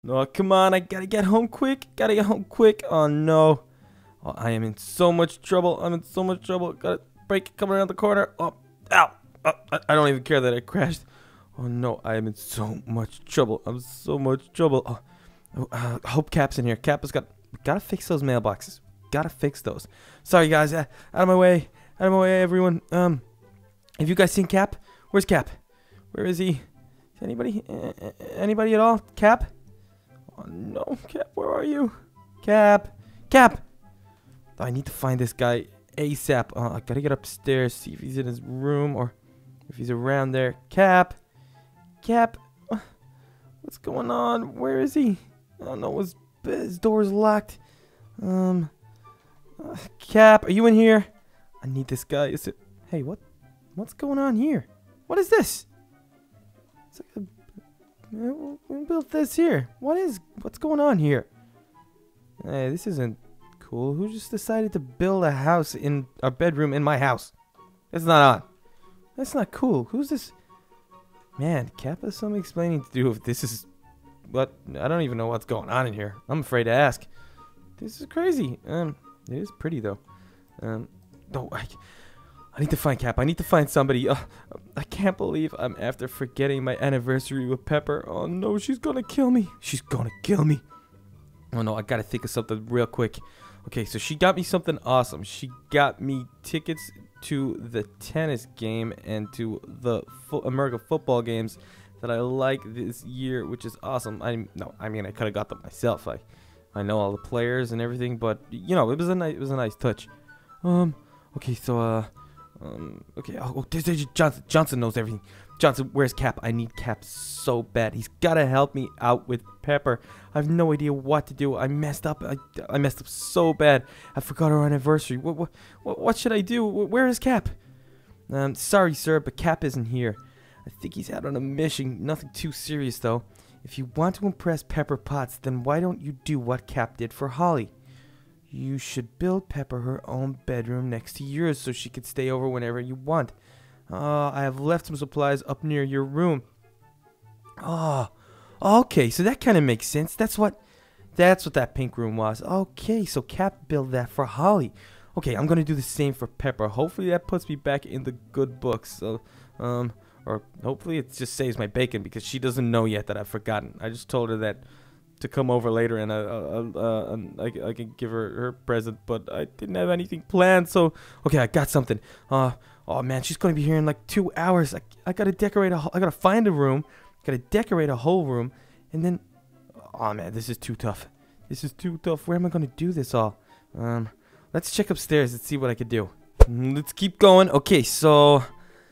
No, come on, I gotta get home quick. Gotta get home quick. Oh no. Oh, I am in so much trouble. I'm in so much trouble. Got a break coming around the corner. Oh, ow. Oh, I don't even care that I crashed. Oh no, I am in so much trouble. I'm in so much trouble. I hope Cap's in here. Cap has gotta fix those mailboxes. Gotta fix those. Sorry guys, out of my way. Out of my way, everyone. Have you guys seen Cap? Where's Cap? Where is he? Is anybody? Anybody at all? Cap? Oh no, Cap, where are you? Cap! Cap! I need to find this guy ASAP. I gotta get upstairs, see if he's in his room or if he's around there. Cap! Cap! What's going on? Where is he? Oh no, his door's locked. Cap, are you in here? I need this guy. Is it? Hey, what's going on here? What is this? It's like who built this here? What's going on here? Hey, this isn't cool. Who just decided to build a house in a bedroom in my house? That's not on. That's not cool. Who's this? Man, Cap has some explaining to do if this is what I don't even know what's going on in here. I'm afraid to ask. This is crazy. It is pretty though. No, I need to find Cap. I need to find somebody. I can't believe I'm after forgetting my anniversary with Pepper. Oh no, she's gonna kill me. She's gonna kill me. Oh no, I gotta think of something real quick. Okay, so she got me something awesome. She got me tickets to the tennis game and to the America football games that I like this year, which is awesome. I mean, I could have got them myself. I know all the players and everything, but you know, it was a nice touch. Okay, so okay. Oh, there's Johnson. Johnson knows everything. Johnson, where's Cap? I need Cap so bad. He's gotta help me out with Pepper. I have no idea what to do. I messed up. I messed up so bad. I forgot our anniversary. What should I do? Where is Cap? Sorry, sir, but Cap isn't here. I think he's out on a mission. Nothing too serious, though. If you want to impress Pepper Potts, then why don't you do what Cap did for Holly? You should build Pepper her own bedroom next to yours so she could stay over whenever you want. I have left some supplies up near your room. Oh, okay, so that kind of makes sense. That's what that pink room was. Okay, so Cap built that for Holly. Okay, I'm gonna do the same for Pepper. Hopefully that puts me back in the good books. So, or hopefully it just saves my bacon because she doesn't know yet that I've forgotten. I just told her that to come over later and I can give her present, but I didn't have anything planned. So, okay, I got something. Oh man, she's gonna be here in like 2 hours. I gotta decorate I gotta find a room. Gotta decorate a whole room, and then, oh man, this is too tough. This is too tough. Where am I gonna do this all? Let's check upstairs and see what I could do. Let's keep going. Okay, so,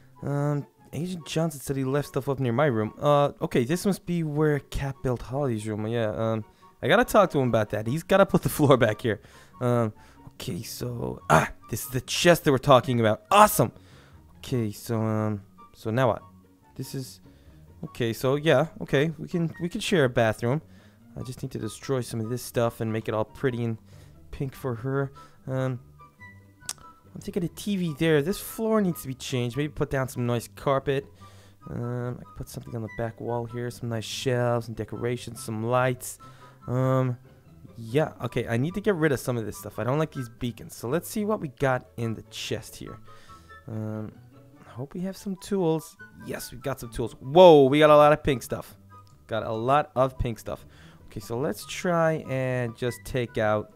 Agent Johnson said he left stuff up near my room. Okay, this must be where Cap built Holly's room. Yeah, I gotta talk to him about that. He's gotta put the floor back here. Okay, so, this is the chest that we're talking about. Awesome. Okay, so now what? This is, okay, so yeah, okay, we can share a bathroom. I just need to destroy some of this stuff and make it all pretty and pink for her. I'm thinking the TV there. This floor needs to be changed. Maybe put down some nice carpet. I can put something on the back wall here. Some nice shelves and decorations. Some lights. Yeah, okay. I need to get rid of some of this stuff. I don't like these beacons. So let's see what we got in the chest here. I hope we have some tools. Yes, we got some tools. Whoa, we got a lot of pink stuff. Got a lot of pink stuff. Okay, so let's try and just take out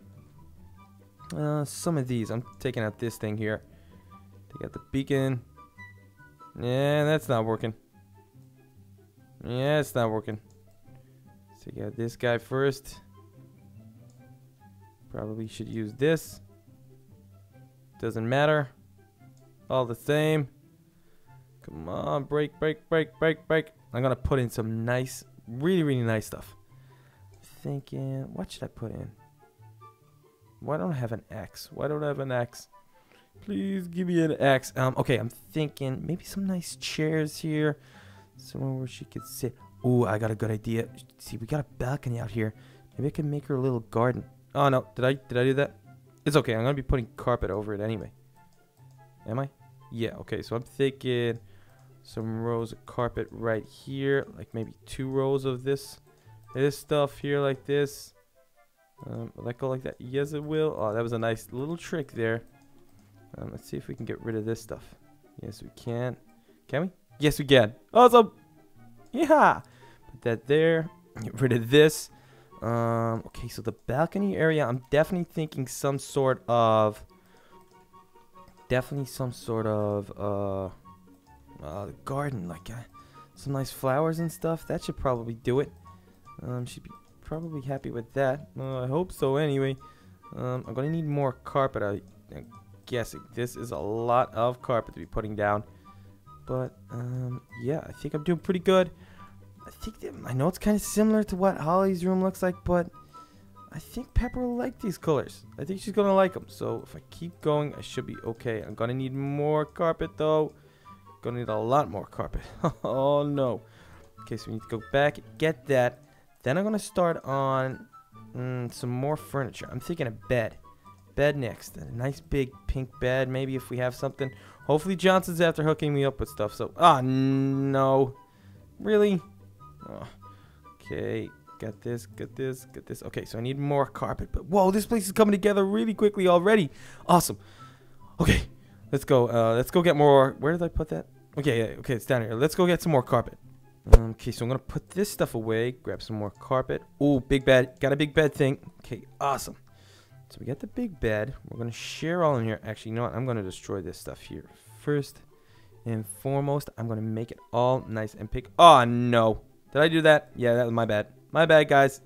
some of these. I'm taking out this thing here. Take out the beacon. Yeah, that's not working. Yeah, it's not working. Let's take out this guy first. Probably should use this. Doesn't matter. All the same. Come on, break. I'm gonna put in some nice, really nice stuff. Thinking, what should I put in? Why don't I have an X? Why don't I have an X? Please give me an X. Okay, I'm thinking maybe some nice chairs here. Somewhere where she could sit. Ooh, I got a good idea. See, we got a balcony out here. Maybe I can make her a little garden. Oh no, did I do that? It's okay, I'm gonna be putting carpet over it anyway. Am I? Yeah, okay, so I'm thinking some rows of carpet right here. Like maybe 2 rows of this this stuff here like this. Will that go like that? Yes, it will. Oh, that was a nice little trick there. Let's see if we can get rid of this stuff. Yes, we can. Can we? Yes, we can. Awesome. Yeah. Put that there. Get rid of this. Okay, so the balcony area, I'm definitely thinking some sort of garden, like some nice flowers and stuff. That should probably do it. She'd be probably happy with that. I hope so anyway. I'm gonna need more carpet. I'm guessing this is a lot of carpet to be putting down, but yeah, I think I'm doing pretty good. I know it's kind of similar to what Holly's room looks like, but I think Pepper will like these colors. I think she's gonna like them. So if I keep going, I should be okay. I'm gonna need more carpet though. Gonna need a lot more carpet. Oh no. Okay, so we need to go back, get that. Then I'm gonna start on some more furniture. I'm thinking a bed. Bed next. A nice big pink bed, maybe, if we have something. Hopefully Johnson's after hooking me up with stuff. So, no. Really? Oh, okay, got this. Okay, so I need more carpet. But whoa, this place is coming together really quickly already. Awesome. Okay, let's go. Let's go get more. Where did I put that? Okay, yeah, okay, it's down here. Let's go get some more carpet. Okay, so I'm gonna put this stuff away. Grab some more carpet. Oh, big bed. Got a big bed thing. Okay, awesome. So we got the big bed. We're gonna share all in here. Actually, you know what? I'm gonna destroy this stuff here first and foremost. I'm gonna make it all nice and pink. Oh no. Did I do that? Yeah, that was my bad. My bad, guys.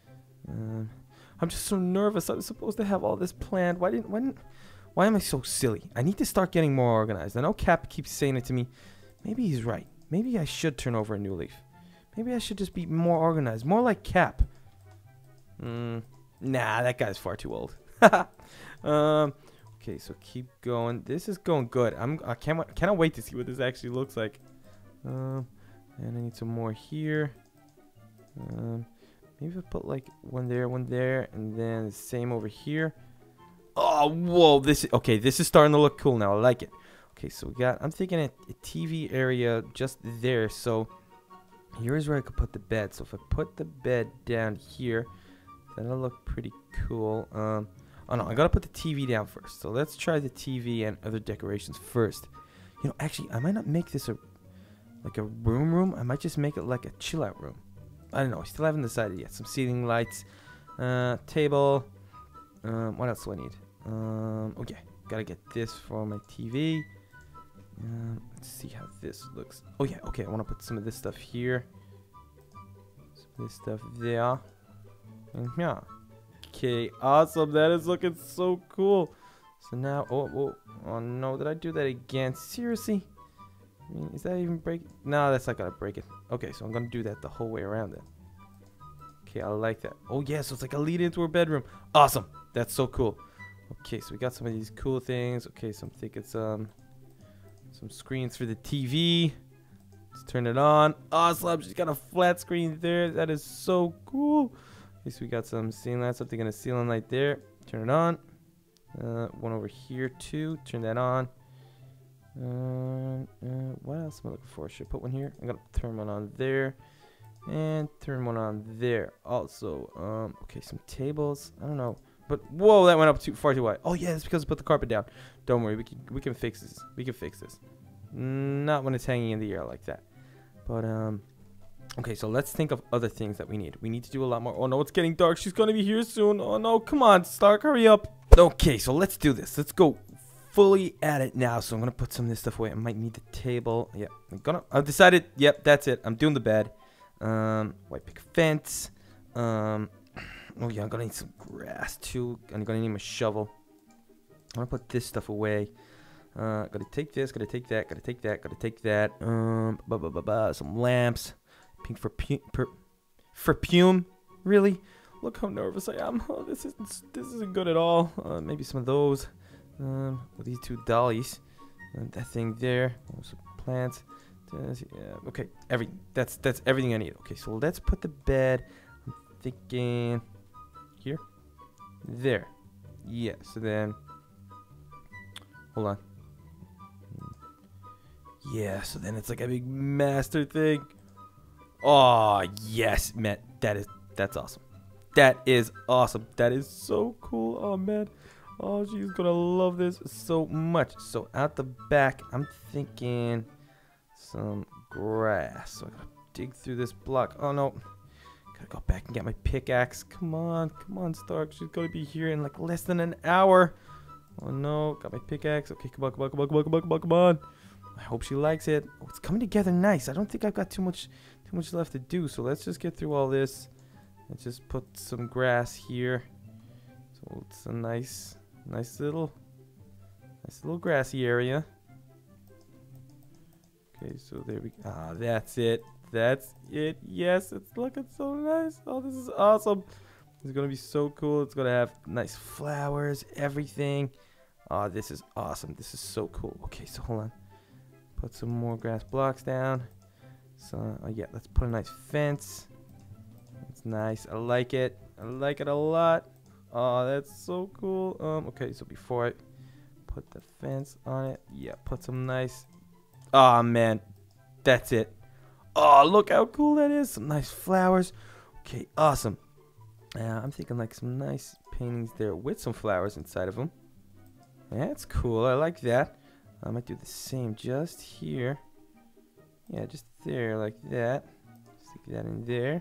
I'm just so nervous. I was supposed to have all this planned. Why am I so silly? I need to start getting more organized. I know Cap keeps saying it to me. Maybe he's right. Maybe I should turn over a new leaf. Maybe I should just be more organized. More like Cap. Nah, that guy's far too old. Okay, so keep going. This is going good. I cannot wait to see what this actually looks like. And I need some more here. Maybe I put like one there, and then the same over here. Oh, whoa! This is starting to look cool now. I like it. Okay, so I'm thinking a TV area just there. So here's where I could put the bed. So if I put the bed down here, that'll look pretty cool. Oh no, I gotta put the TV down first. So let's try the TV and other decorations first. You know, actually, I might not make this like a room. I might just make it like a chill out room. I don't know. I still haven't decided yet. Some ceiling lights, table. What else do I need? Okay, gotta get this for my TV. Let's see how this looks. Oh yeah, okay. I want to put some of this stuff here. Some of this stuff there. And yeah. Okay, awesome. That is looking so cool. So now, oh no, did I do that again? Seriously? I mean, is that even break? No, that's not gonna break it. Okay, so I'm gonna do that the whole way around then. Okay, I like that. Oh yeah, so it's like a lead into her bedroom. Awesome. That's so cool. Okay, so we got some of these cool things. Okay, so I'm thinking some screens for the TV. Let's turn it on. Awesome. She's got a flat screen there. That is so cool. Okay, so we got some ceiling lights. Something in a ceiling light there. Turn it on. One over here too. Turn that on. What else am I looking for? Should I put one here? I'm gonna turn one on there and turn one on there also. Okay, some tables. I don't know, but whoa, that went up far too wide. Oh yeah, it's because I put the carpet down. Don't worry, we can fix this. We can fix this. Not when it's hanging in the air like that. But okay, so let's think of other things that we need. We need to do a lot more. Oh no, it's getting dark. She's gonna be here soon. Oh no, come on, Stark, hurry up. Okay, so let's do this. Let's go fully at it now. So I'm gonna put some of this stuff away. I might need the table. Yeah, I've decided. Yep, that's it. I'm doing the bed. White picket fence. Oh yeah, I'm gonna need some grass too. I'm gonna need my shovel. I'm gonna put this stuff away. Gotta take this. Gotta take that. Gotta take that. Gotta take that. Some lamps. Pink for perfume. Really? Look how nervous I am. Oh, this isn't good at all. Maybe some of those. These two dollies. That thing there. Some plants. Yeah. Okay. That's everything I need. Okay. So let's put the bed. I'm thinking here. There. Yeah. So then. Hold on. Yeah. So then it's like a big master thing. Oh yes, Matt. That's awesome. That is awesome. That is so cool. Oh, man. Oh, she's going to love this so much. So out the back, I'm thinking some grass. So I got to dig through this block. Oh, no. Got to go back and get my pickaxe. Come on. Come on, Stark. She's going to be here in like less than an hour. Oh, no. Got my pickaxe. Okay, come on, come on, come on, come on, come on, come on, come on. I hope she likes it. Oh, it's coming together nice. I don't think I've got too much left to do. So let's just get through all this. Let's just put some grass here. So it's a nice little grassy area. Okay, so there we go. Ah, that's it. That's it. Yes, it's looking so nice. Oh, this is awesome. It's gonna be so cool. It's gonna have nice flowers, everything. Oh, this is awesome. This is so cool. Okay, so hold on. Put some more grass blocks down. So yeah, let's put a nice fence. It's nice. I like it. I like it a lot. Oh, that's so cool. Okay, so before I put the fence on it, yeah, put some nice. Oh man, that's it. Oh, look how cool that is. Some nice flowers. Okay, awesome. I'm thinking like some nice paintings there with some flowers inside of them. That's cool. I like that. I might do the same just here. Yeah, just there like that. Stick that in there.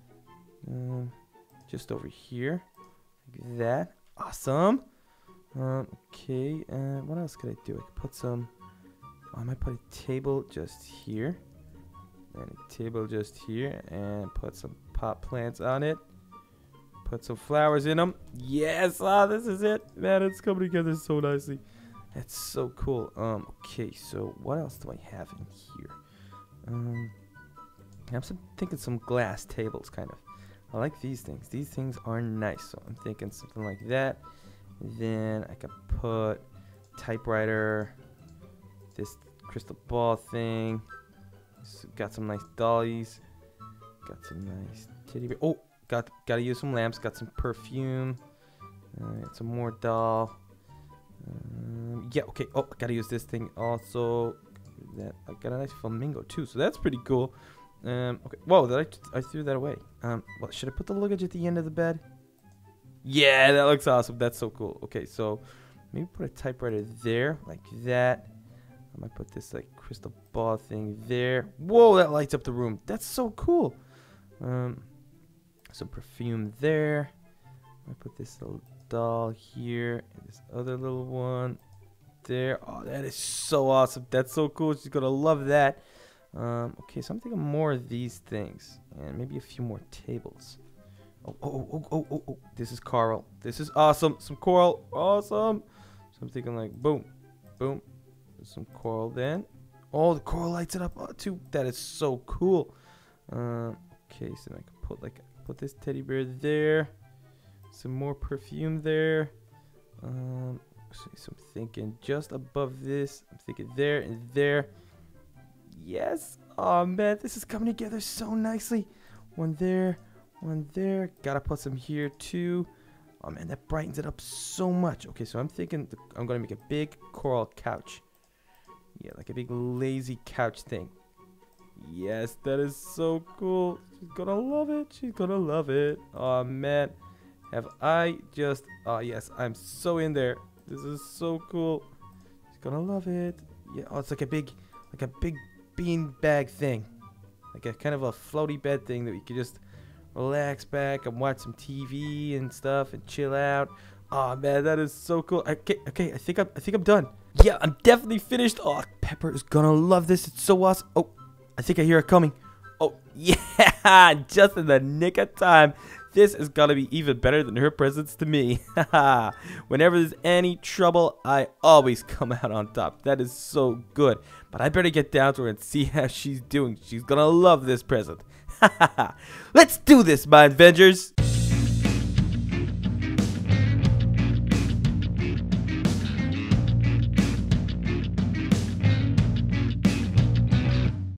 Just over here. Like that. Awesome. Okay. What else could I do? I could put some. I might put a table just here. And a table just here. And put some pot plants on it. Put some flowers in them. Yes. Ah, this is it. Man, it's coming together so nicely. That's so cool. Okay, so what else do I have in here? I'm thinking some glass tables, kind of. I like these things. These things are nice. So I'm thinking something like that. Then I could put typewriter, this crystal ball thing. Got some nice dollies. Got some nice teddy bear. Oh, gotta use some lamps. Got some perfume. Got some more doll. Yeah, okay. Oh, I gotta use this thing also. That I got a nice flamingo too, so that's pretty cool. Okay. Whoa, I threw that away. Well, should I put the luggage at the end of the bed? Yeah, that looks awesome. That's so cool. Okay, so maybe put a typewriter there, like that. I might put this like crystal ball thing there. Whoa, that lights up the room. That's so cool. Some perfume there. I put this little doll here and this other little one there. Oh, that is so awesome. That's so cool. She's gonna love that. Okay, so I'm thinking more of these things and maybe a few more tables. Oh, this is coral. This is awesome. Some coral. Awesome. So I'm thinking like boom, boom. There's some coral then. Oh, the coral lights it up too. That is so cool. Okay, so I can put this teddy bear there. Some more perfume there. So I'm thinking just above this. I'm thinking there and there. Yes. Oh man, this is coming together so nicely. One there, one there. Gotta put some here too. Oh man, that brightens it up so much. Okay, so I'm thinking I'm gonna make a big coral couch. Yeah, like a big lazy couch thing. Yes, that is so cool. She's gonna love it. She's gonna love it. Oh man. Have I just... Oh, yes. I'm so in there. This is so cool. She's gonna love it. Yeah. Oh, it's like a big bean bag thing. Like a kind of a floaty bed thing that you can just relax back and watch some TV and stuff and chill out. Oh, man. That is so cool. Okay. I think I'm done. Yeah, I'm definitely finished. Oh, Pepper is gonna love this. It's so awesome. Oh, I think I hear it coming. Oh, yeah. Just in the nick of time. This is gonna be even better than her presents to me. Whenever there's any trouble, I always come out on top. That is so good. But I better get down to her and see how she's doing. She's gonna love this present. Let's do this, my Avengers.